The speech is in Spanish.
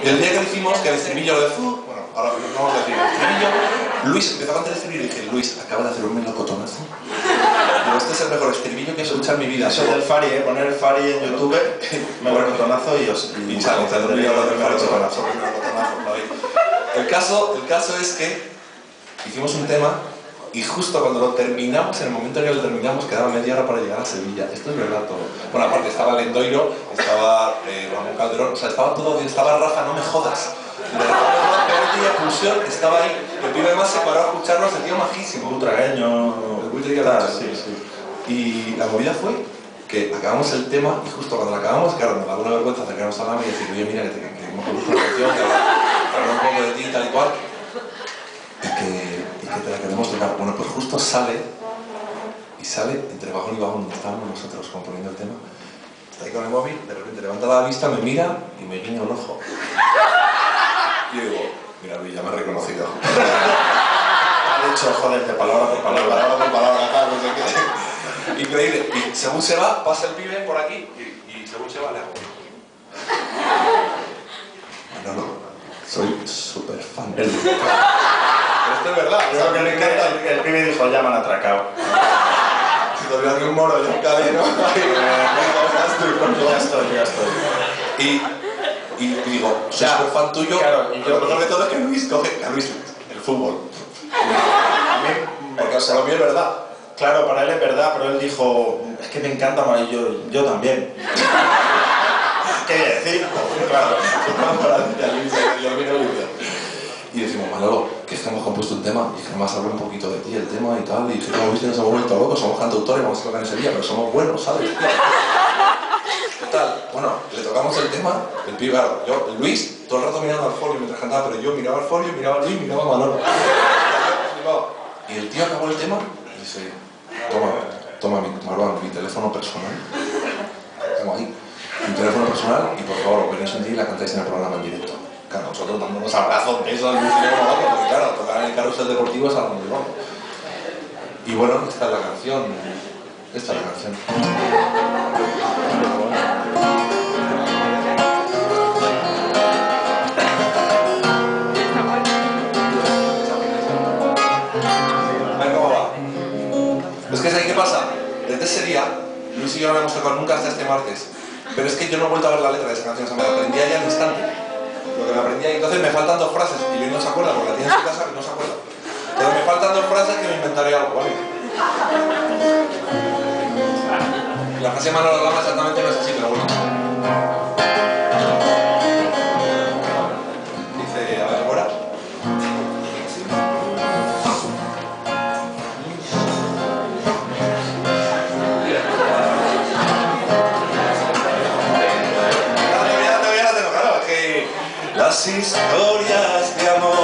Y el día que dijimos que el estribillo de bueno, ahora no vamos a decir el estribillo, Luis empezó a cantar el estribillo y dije, Luis, acaba de hacer un melocotonazo. Digo, este es el mejor estribillo que he escuchado en mi vida. Eso del Fari, poner el Fari en YouTube, melocotonazo y sale, te el melocotonazo. El caso es que hicimos un tema y justo cuando lo terminamos, en el momento en que lo terminamos, quedaba media hora para llegar a Sevilla. Esto es verdad todo. Bueno, aparte estaba Lendoiro, estaba Ramón Calderón, o sea, estaba todo, estaba Rafa, no me jodas. Y de repente una pequeña expulsión estaba ahí. El pibe además se paró a escucharnos, el tío majísimo. Butragueño, el buitre que tal, sí. Y la movida fue que acabamos el tema y justo cuando lo acabamos, claro, nos daba una vergüenza acercarnos a la y decir, oye, mira, que hemos compuesto una canción, que hablar un poco de ti, tal y cual. Y que te la queremos tocar. Bueno, pues justo sale entre vagón y vagón donde estábamos nosotros componiendo el tema. Está ahí con el móvil, de repente levanta la vista, me mira y me guiña un ojo. Y yo digo, mira, Luis, ya me ha reconocido. Ha dicho, joder, de palabra por palabra, no sé qué. Increíble. Y según se va, pasa el pibe por aquí y según se va le hago. No, soy súper fan del pero esto es verdad. Yo creo que el pibe dijo, ya me han atracado. Si te olvidas de un moro y un cadeno, ya estoy. Y digo, soy súper fan tuyo. Claro, y yo, lo mejor de todo es que Luis coge a Luis, el fútbol. A mí, porque para mí es verdad. Claro, para él es verdad, pero él dijo, es que me encanta más, y yo también. ¿Qué decir? Claro. Y decimos, Manolo, que es que hemos compuesto un tema y que además habla un poquito de ti, el tema y tal, y que como viste nos hemos vuelto locos, somos cantautores, vamos a tocar en Sevilla, pero somos buenos, ¿sabes? Total, bueno, le tocamos el tema, el pibe, yo, Luis, todo el rato mirando al folio mientras cantaba, pero yo miraba al folio, miraba a Luis, miraba a Manolo. Y el tío acabó el tema y dice, toma mi teléfono personal, tengo ahí, mi teléfono personal, y por favor, venís un día y la cantáis en el programa en directo. Claro, nosotros dándonos abrazos, besos, al músico como loco, porque claro, tocar en el carrusel deportivo es algo muy bueno. Y bueno, esta es la canción. Esta es la canción. A ver cómo va. Es que ¿sabes qué pasa? Desde ese día, Luis y yo no habíamos tocado nunca hasta este martes. Pero es que yo no he vuelto a ver la letra de esa canción, o sea, me la aprendí ya al instante. Lo que me aprendí ahí, entonces me faltan dos frases y Luis no se acuerda porque la tiene en su casa y no se acuerda. Entonces me faltan dos frases que me inventaré algo, ¿vale? La frase de Manolo Lama exactamente no es así, pero bueno. Dice, a ver, ahora. Las historias de amor